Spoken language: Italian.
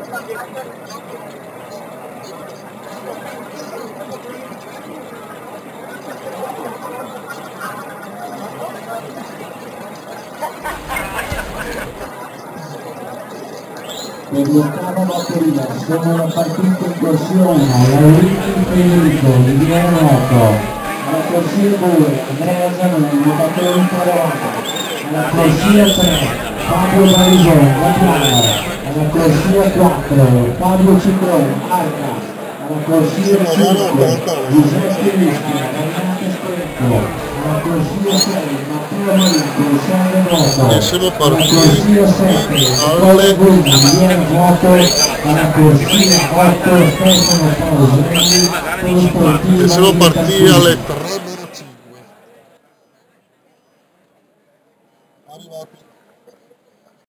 Per l'ottava batteria sono partite in corsione Laurenti Federico di Villaroto, alla corsia 2 Andrea Zanoni, nuotatore in Colorado, alla corsia 3 Fabio Barisone, La Piana, alla corsia 4 Fabio Citrone, Arca, alla corsia 5 Giuseppe Rischi, Renato Stretto, alla corsia 6 Matteo Marito, Sandro Noto, siamo alla corsia 7 alle Guidi, Viene Vuoto, alla corsia 8 Stefano Pauselli, sportiva siamo partiti alle 3:05. Arrivati